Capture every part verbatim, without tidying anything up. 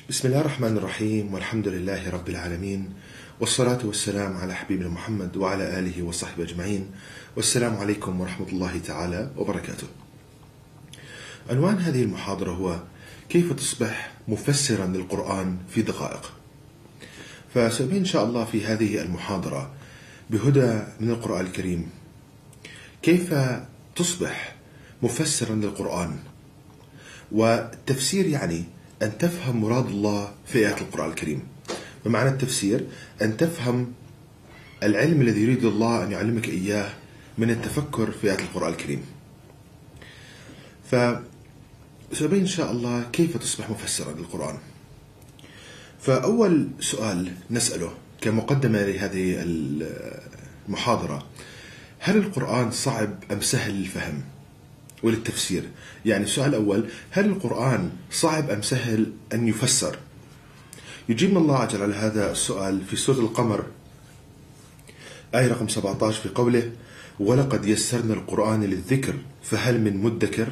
بسم الله الرحمن الرحيم، والحمد لله رب العالمين، والصلاة والسلام على حبيبنا محمد وعلى آله وصحبه أجمعين، والسلام عليكم ورحمة الله تعالى وبركاته. عنوان هذه المحاضرة هو كيف تصبح مفسرا للقرآن في دقائق. فسأبين إن شاء الله في هذه المحاضرة بهدى من القرآن الكريم كيف تصبح مفسرا للقرآن. والتفسير يعني أن تفهم مراد الله في آيات القرآن الكريم. ومعنى التفسير أن تفهم العلم الذي يريد الله أن يعلمك إياه من التفكر في آيات القرآن الكريم. فسأبين إن شاء الله كيف تصبح مفسرا للقرآن. فأول سؤال نسأله كمقدمة لهذه المحاضرة: هل القرآن صعب أم سهل للفهم وللتفسير؟ يعني السؤال الأول: هل القرآن صعب أم سهل أن يفسر؟ يجيبنا الله عز وجل على هذا السؤال في سورة القمر آية رقم سبعة عشر في قوله: ولقد يسرنا القرآن للذكر فهل من مدكر.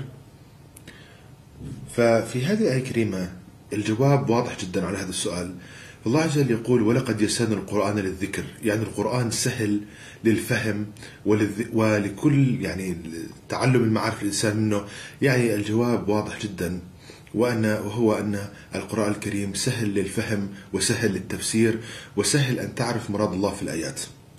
ففي هذه الآية الكريمة الجواب واضح جدا على هذا السؤال. الله عز وجل يقول: ولقد يسرنا القرآن للذكر، يعني القرآن سهل للفهم ولكل يعني تعلم المعارف الإنسان منه. يعني الجواب واضح جدا، وأن وهو أن القرآن الكريم سهل للفهم وسهل للتفسير وسهل أن تعرف مراد الله في الآيات.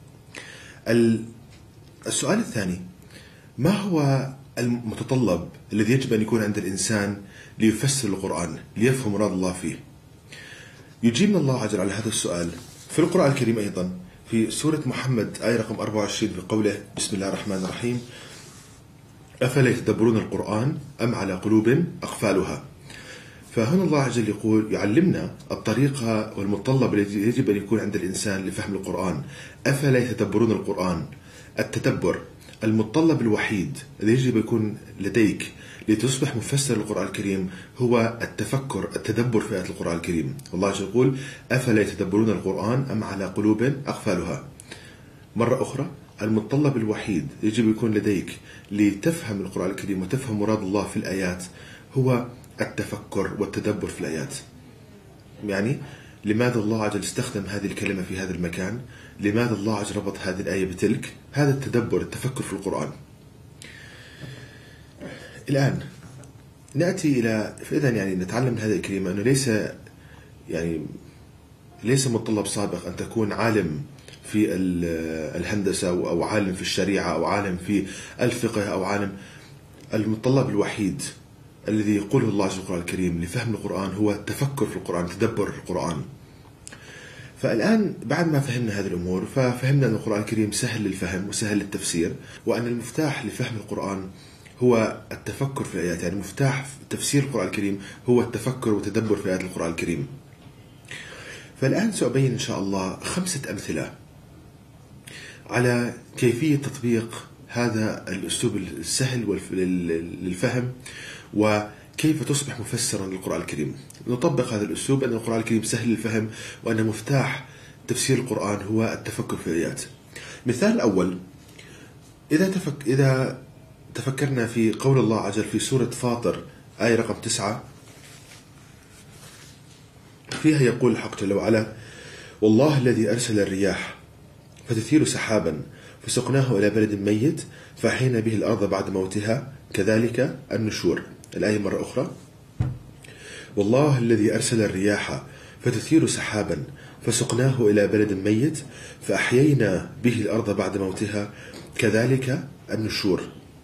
السؤال الثاني: ما هو المتطلب الذي يجب أن يكون عند الإنسان ليفسر القرآن ليفهم مراد الله فيه؟ يجيبنا الله عز وجل على هذا السؤال في القرآن الكريم أيضا في سورة محمد آية رقم أربعة وعشرين بقوله: بسم الله الرحمن الرحيم: أفلا يتدبرون القرآن أم على قلوب أقفالها. فهنا الله عز وجل يقول يعلمنا الطريقة والمتطلب الذي يجب أن يكون عند الإنسان لفهم القرآن. أفلا يتدبرون القرآن، التدبر المتطلب الوحيد الذي يجب أن يكون لديك لتصبح مفسر للقرآن الكريم هو التفكر، التدبر في آيات القرآن الكريم. الله عز وجل يقول: أفلا يتدبرون القرآن أم على قلوب أقفالها. مرة أخرى، المتطلب الوحيد يجب يكون لديك لتفهم القرآن الكريم وتفهم مراد الله في الآيات هو التفكر والتدبر في الآيات. يعني لماذا الله عز وجل استخدم هذه الكلمة في هذا المكان؟ لماذا الله عز وجل ربط هذه الآية بتلك؟ هذا التدبر، التفكر في القرآن. الآن نأتي إلى فإذا يعني نتعلم من هذه الكلمة أنه ليس يعني ليس متطلب سابق أن تكون عالم في الهندسة أو عالم في الشريعة أو عالم في الفقه أو عالم. المتطلب الوحيد الذي يقوله الله عز وجل في القرآن الكريم لفهم القرآن هو التفكر في القرآن، تدبر القرآن. فالآن بعد ما فهمنا هذه الأمور ففهمنا أن القرآن الكريم سهل للفهم وسهل للتفسير، وأن المفتاح لفهم القرآن هو التفكر في الآيات. يعني مفتاح تفسير القرآن الكريم هو التفكر والتدبر في آيات القرآن الكريم. فالآن سأبين إن شاء الله خمسة أمثلة على كيفية تطبيق هذا الأسلوب السهل للفهم وكيف تصبح مفسرا للقرآن الكريم. نطبق هذا الأسلوب أن القرآن الكريم سهل للفهم وأن مفتاح تفسير القرآن هو التفكر في الآيات. مثال الأول: إذا تفك إذا تفكرنا في قول الله عز وجل في سورة فاطر آية رقم تسعة، فيها يقول الحق جل وعلا: والله الذي أرسل الرياح فتثير سحابا فسقناه إلى بلد ميت فأحيينا به الأرض بعد موتها كذلك النشور. الآية مرة أخرى: والله الذي أرسل الرياح فتثير سحابا فسقناه إلى بلد ميت فأحيينا به الأرض بعد موتها كذلك النشور.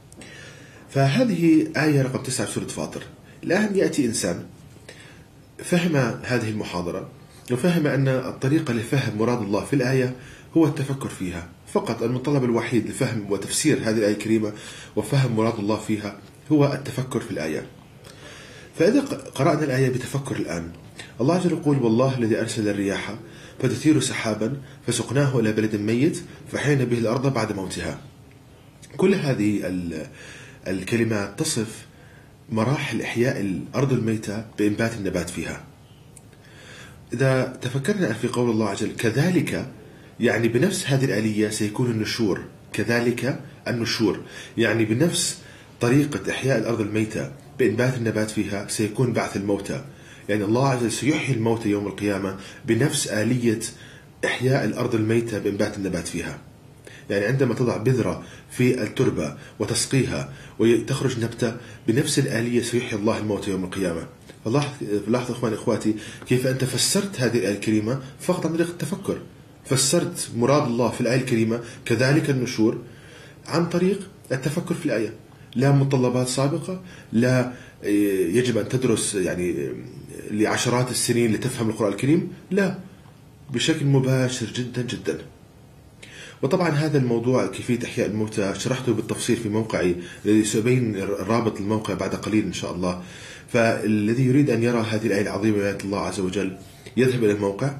فهذه آية رقم تسعة في سورة فاطر. الآن يأتي إنسان فهم هذه المحاضرة وفهم أن الطريقة لفهم مراد الله في الآية هو التفكر فيها فقط. المتطلب الوحيد لفهم وتفسير هذه الآية الكريمة وفهم مراد الله فيها هو التفكر في الآية. فإذا قرأنا الآية بتفكر الآن، الله عز وجل يقول: والله الذي أرسل الرياح فتثير سحابا فسقناه إلى بلد ميت فأحيينا به الأرض بعد موتها. كل هذه الكلمات تصف مراحل إحياء الأرض الميتة بإنبات النبات فيها. إذا تفكرنا في قول الله عز وجل كذلك، يعني بنفس هذه الآلية سيكون النشور. كذلك النشور يعني بنفس طريقة إحياء الأرض الميتة بإنبات النبات فيها سيكون بعث الموتى. يعني الله عز وجل سيحيي الموتى يوم القيامة بنفس آلية إحياء الأرض الميتة بإنبات النبات فيها. يعني عندما تضع بذرة في التربة وتسقيها وتخرج نبتة بنفس الآلية سيحيي الله الموتى يوم القيامة. فلاحظوا إخواني إخواتي كيف أنت فسرت هذه الآية الكريمة فقط عن طريق التفكر. فسرت مراد الله في الآية الكريمة كذلك النشور عن طريق التفكر في الآية. لا متطلبات سابقة، لا يجب أن تدرس يعني لعشرات السنين لتفهم القرآن الكريم، لا، بشكل مباشر جدا جدا. وطبعا هذا الموضوع كيفية إحياء الموتى شرحته بالتفصيل في موقعي الذي سأبين رابط الموقع بعد قليل إن شاء الله. فالذي يريد أن يرى هذه الآية العظيمة بآية الله عز وجل يذهب إلى الموقع.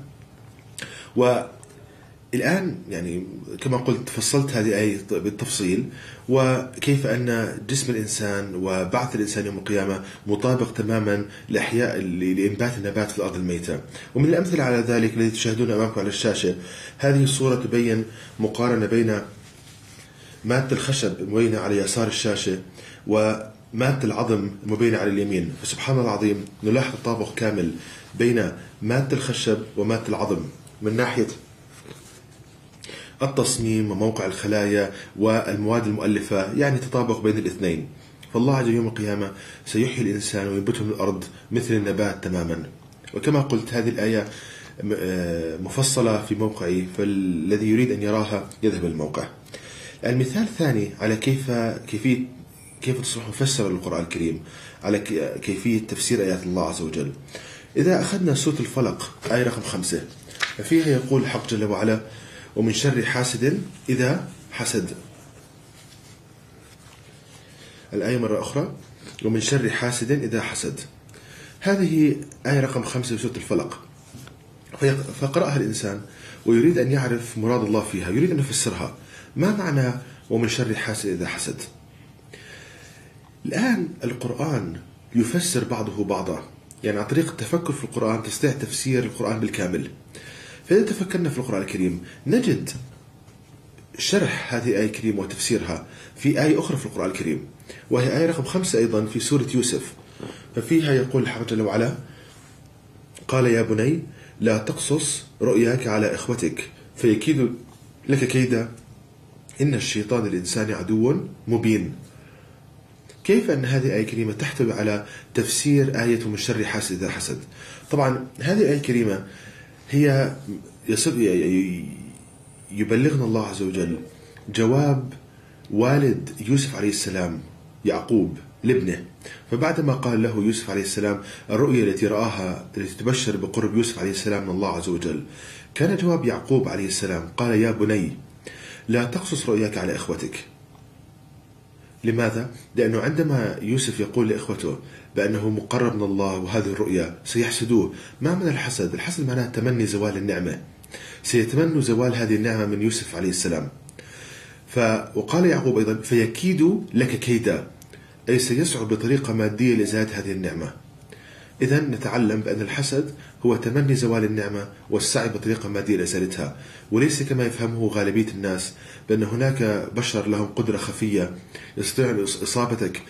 والآن يعني كما قلت فصلت هذه الآية بالتفصيل، وكيف أن جسم الإنسان وبعث الإنسان يوم القيامة مطابق تماما لإحياء لإنبات النبات في الأرض الميتة. ومن الأمثلة على ذلك الذي تشاهدون أمامكم على الشاشة، هذه الصورة تبين مقارنة بين مادة الخشب المبينة على يسار الشاشة ومادة العظم المبينة على اليمين. فسبحان الله العظيم نلاحظ تطابق كامل بين مادة الخشب ومادة العظم من ناحية التصميم وموقع الخلايا والمواد المؤلفة، يعني تطابق بين الاثنين. فالله عز وجل يوم القيامة سيحيي الإنسان وينبته من الأرض مثل النبات تماما. وكما قلت هذه الآية مفصلة في موقعي، فالذي يريد أن يراها يذهب الموقع. المثال الثاني على كيف كيفية كيف تصبح مفسر للقرآن الكريم، على كيفية تفسير آيات الله عز وجل. إذا أخذنا سورة الفلق آية رقم خمسة، ففيها يقول الحق جل وعلا: ومن شر حاسد إذا حسد. الآية مرة أخرى: ومن شر حاسد إذا حسد. هذه آية رقم خمسة في سورة الفلق. فقرأها الإنسان ويريد أن يعرف مراد الله فيها، يريد أن يفسرها. ما معنى ومن شر حاسد إذا حسد؟ الآن القرآن يفسر بعضه بعضا، يعني عن طريق التفكر في القرآن تستطيع تفسير القرآن بالكامل. فإذا تفكرنا في القرآن الكريم نجد شرح هذه الآية الكريمة وتفسيرها في آية أخرى في القرآن الكريم، وهي آية رقم خمسة أيضا في سورة يوسف. ففيها يقول الحق جل وعلا: قال يا بني لا تقصص رؤياك على إخوتك فيكيد لك كيدا إن الشيطان الإنسان عدو مبين. كيف أن هذه الآية الكريمة تحتوي على تفسير آية من شر حاسد إذا حسد؟ طبعا هذه الآية الكريمة هي يبلغنا الله عز وجل جواب والد يوسف عليه السلام يعقوب لابنه. فبعدما قال له يوسف عليه السلام الرؤيا التي رآها التي تبشر بقرب يوسف عليه السلام من الله عز وجل، كان جواب يعقوب عليه السلام قال: يا بني لا تقصص رؤياك على إخوتك. لماذا؟ لأنه عندما يوسف يقول لإخوته بأنه مقرب من الله وهذه الرؤيا سيحسدوه. ما معنى الحسد؟ الحسد معناه تمني زوال النعمة، سيتمنوا زوال هذه النعمة من يوسف عليه السلام. ف... وقال يعقوب أيضا: فيكيد لك كيدا، أي سيسعى بطريقة مادية لإزالة هذه النعمة. إذا نتعلم بأن الحسد هو تمني زوال النعمة والسعي بطريقة مادية لإزالتها، وليس كما يفهمه غالبية الناس بأن هناك بشر لهم قدرة خفية يستطيع إصابتك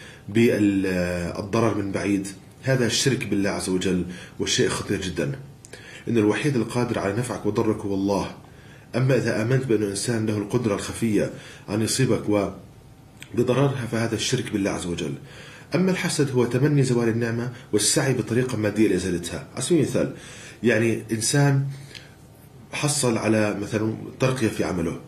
بالضرر من بعيد. هذا الشرك بالله عز وجل، والشيء خطير جدا، إن الوحيد القادر على نفعك وضرك هو الله. أما إذا آمنت بأن الإنسان له القدرة الخفية أن يصيبك وبضررها فهذا الشرك بالله عز وجل. أما الحسد هو تمني زوال النعمة والسعي بطريقة مادية لإزالتها. على سبيل المثال يعني إنسان حصل على مثلا ترقية في عمله،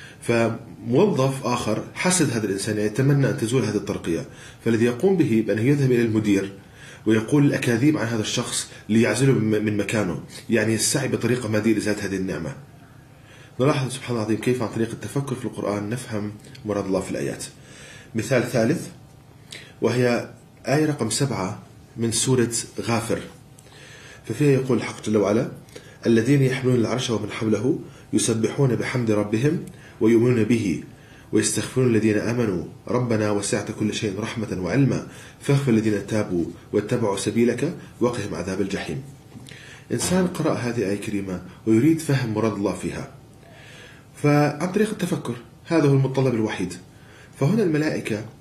فموظف آخر حسد هذا الإنسان، يعني يتمنى أن تزول هذه الترقية، فالذي يقوم به بأنه يذهب إلى المدير ويقول الأكاذيب عن هذا الشخص ليعزله من مكانه، يعني السعي بطريقة مادية لإزالة هذه النعمة. نلاحظ سبحان الله العظيم كيف عن طريق التفكر في القرآن نفهم مراد الله في الآيات. مثال ثالث وهي آية رقم سبعة من سورة غافر. ففيها يقول الحق جل وعلا: الذين يحملون العرش ومن حوله يسبحون بحمد ربهم ويؤمنون به ويستغفرون الذين آمنوا ربنا وسعت كل شيء رحمة وعلما فاغفر الذين تابوا واتبعوا سبيلك وقهم عذاب الجحيم. إنسان قرأ هذه الآية الكريمة ويريد فهم مراد الله فيها، فعن طريق التفكر هذا هو المتطلب الوحيد. فهنا الملائكة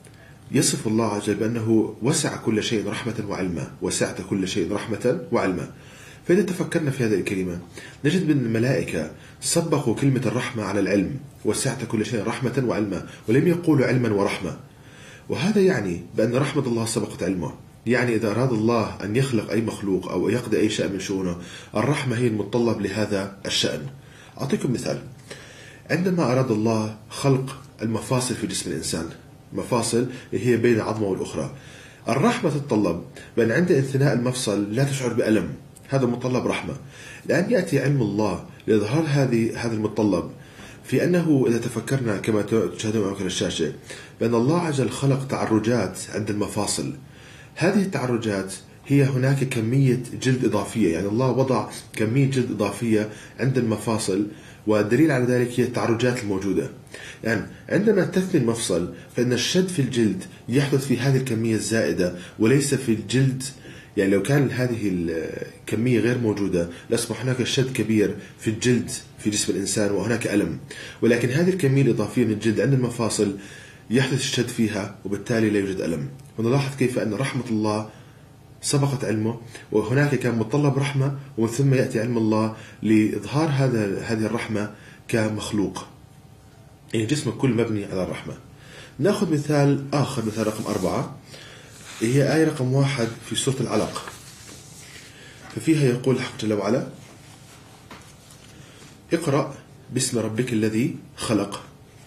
يصف الله عز وجل بأنه وسع كل شيء رحمة وعلما، وسعت كل شيء رحمة وعلما. فإذا تفكرنا في هذه الكلمة نجد أن الملائكة سبقوا كلمة الرحمة على العلم، وسعت كل شيء رحمة وعلما، ولم يقولوا علما ورحمة. وهذا يعني بأن رحمة الله سبقت علمه. يعني إذا أراد الله أن يخلق أي مخلوق أو يقضي أي شأن من شؤونه، الرحمة هي المتطلب لهذا الشأن. أعطيكم مثال. عندما أراد الله خلق المفاصل في جسم الإنسان، مفاصل هي بين العظمة والأخرى، الرحمة تتطلب بأن عند انثناء المفصل لا تشعر بألم، هذا متطلب رحمة. الآن يأتي علم الله لإظهار هذه هذا المتطلب في أنه إذا تفكرنا كما تشاهدون أمامكم الشاشة بأن الله عز وجل خلق تعرجات عند المفاصل. هذه التعرجات هي هناك كمية جلد إضافية، يعني الله وضع كمية جلد إضافية عند المفاصل، والدليل على ذلك هي التعرجات الموجودة. يعني عندما تثني المفصل فإن الشد في الجلد يحدث في هذه الكمية الزائدة وليس في الجلد. يعني لو كان هذه الكمية غير موجودة لأصبح هناك شد كبير في الجلد في جسم الإنسان وهناك ألم، ولكن هذه الكمية الإضافية من الجلد عند المفاصل يحدث الشد فيها وبالتالي لا يوجد ألم. ونلاحظ كيف أن رحمة الله سبقت علمه، وهناك كان متطلب رحمة، ومن ثم يأتي علم الله لإظهار هذا هذه الرحمة كمخلوق. يعني جسمك كل مبني على الرحمة. نأخذ مثال آخر، مثال رقم أربعة، هي آية رقم واحد في سورة العلق. ففيها يقول الحق جل وعلا: اقرأ باسم ربك الذي خلق.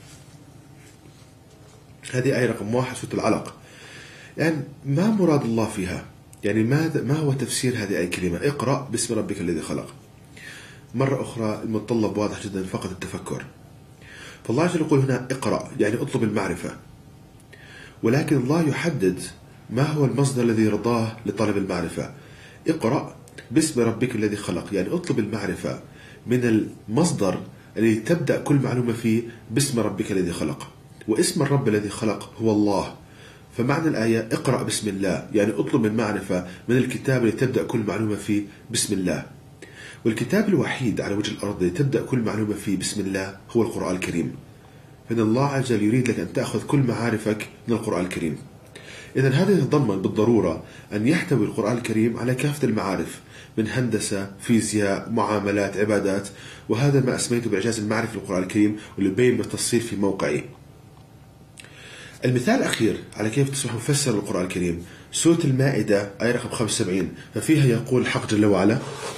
هذه آية رقم واحد سورة العلق. يعني ما مراد الله فيها؟ يعني ما ما هو تفسير هذه أي كلمة اقرأ باسم ربك الذي خلق؟ مرة أخرى المتطلب واضح جدا، فقط التفكر. فالله عز وجل يقول هنا اقرأ، يعني اطلب المعرفة، ولكن الله يحدد ما هو المصدر الذي رضاه لطلب المعرفة. اقرأ باسم ربك الذي خلق، يعني اطلب المعرفة من المصدر الذي تبدأ كل معلومة فيه باسم ربك الذي خلق، واسم الرب الذي خلق هو الله. فمعنى الآية اقرأ بسم الله، يعني اطلب المعرفة من الكتاب الذي تبدأ كل معلومة فيه بسم الله. والكتاب الوحيد على وجه الأرض الذي تبدأ كل معلومة فيه بسم الله هو القرآن الكريم. فإن الله عز وجل يريد لك أن تأخذ كل معارفك من القرآن الكريم. إذن هذا يتضمن بالضرورة أن يحتوي القرآن الكريم على كافة المعارف، من هندسة، فيزياء، معاملات، عبادات. وهذا ما أسميته بإعجاز المعرفة للقرآن الكريم، واللي يبين بالتفصيل في موقعي. المثال الأخير على كيف تصبح مفسر للقرآن الكريم سورة المائدة آية رقم خمسة وسبعين. ففيها يقول الحق جل وعلا: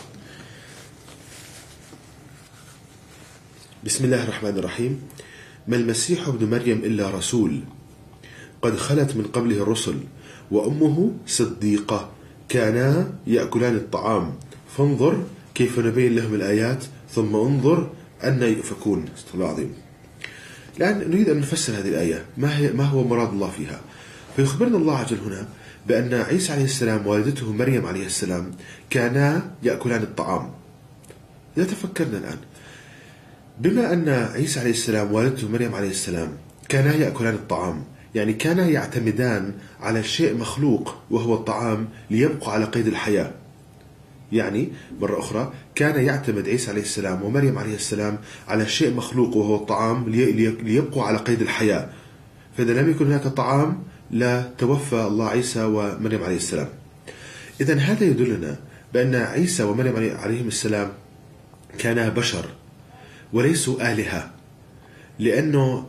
بسم الله الرحمن الرحيم: ما المسيح ابن مريم إلا رسول قد خلت من قبله الرسل وأمه صديقة كانا يأكلان الطعام فانظر كيف نبين لهم الآيات ثم انظر أن يؤفكون. استغفر الله العظيم. الآن نريد أن نفسر هذه الآية، ما هي ما هو مراد الله فيها. فيخبرنا الله عز وجل هنا بأن عيسى عليه السلام ووالدته مريم عليه السلام كانا يأكلان الطعام. إذا تفكرنا الآن، بما أن عيسى عليه السلام ووالدته مريم عليه السلام كانا يأكلان الطعام، يعني كانا يعتمدان على شيء مخلوق وهو الطعام ليبقوا على قيد الحياة. يعني مرة أخرى كان يعتمد عيسى عليه السلام ومريم عليه السلام على شيء مخلوق وهو الطعام ليبقوا على قيد الحياة. فإذا لم يكن هناك طعام لا توفى الله عيسى ومريم عليه السلام. إذن هذا يدلنا بأن عيسى ومريم عليهم السلام كانا بشر وليسوا آلهة، لأنه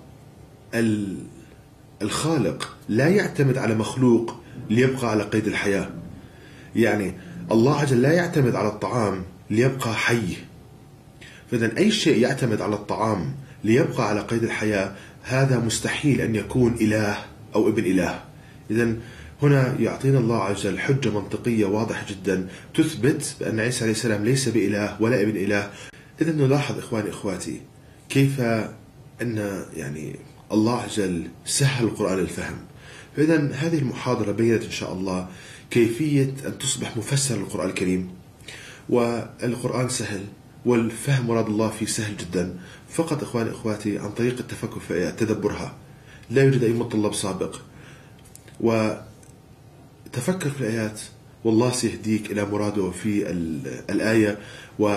الخالق لا يعتمد على مخلوق ليبقى على قيد الحياة. يعني الله عز وجل لا يعتمد على الطعام ليبقى حي. فإذا أي شيء يعتمد على الطعام ليبقى على قيد الحياة هذا مستحيل أن يكون إله أو ابن إله. إذن هنا يعطينا الله عز وجل حجة منطقية واضحة جدا تثبت بأن عيسى عليه السلام ليس بإله ولا ابن إله. إذن نلاحظ إخواني إخواتي كيف أن يعني الله عز وجل سهل القرآن الفهم. فإذا هذه المحاضرة بينت إن شاء الله كيفية أن تصبح مفسر للقرآن الكريم. والقرآن سهل والفهم مراد الله فيه سهل جدا، فقط إخواني إخواتي عن طريق التفكر في آيات تدبرها. لا يوجد أي متطلب سابق، وتفكر في الآيات والله سيهديك إلى مراده في الآية،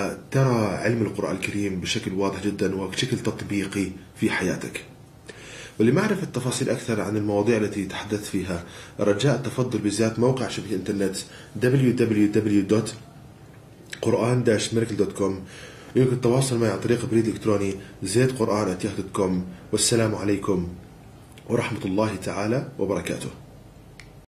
وترى علم القرآن الكريم بشكل واضح جدا وبشكل تطبيقي في حياتك. ولمعرفة تفاصيل أكثر عن المواضيع التي تحدثت فيها، رجاء التفضل بزيارة موقع شبكة الإنترنت دبليو دبليو دبليو دوت قرآن داش ميراكل دوت كوم. يمكن التواصل معي عن طريق بريد إلكتروني زيد قرآن آت ياهو دوت كوم. والسلام عليكم ورحمة الله تعالى وبركاته.